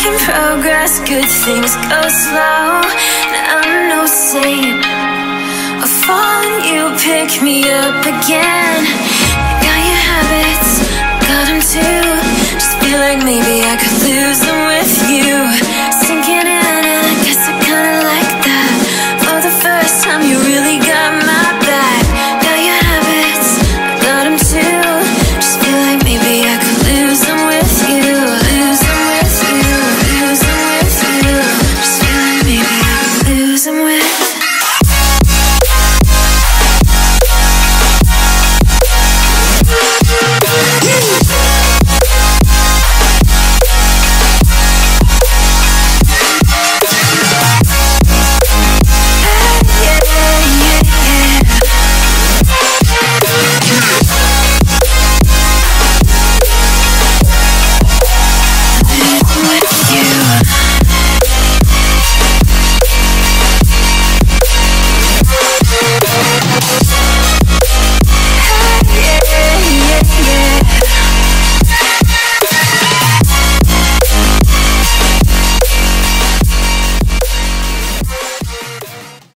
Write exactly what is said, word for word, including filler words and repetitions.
in progress, good things go slow, and I'm no saint. I fall and you pick me up again. Got your habits, got them too. Just feel like maybe I could lose them with you.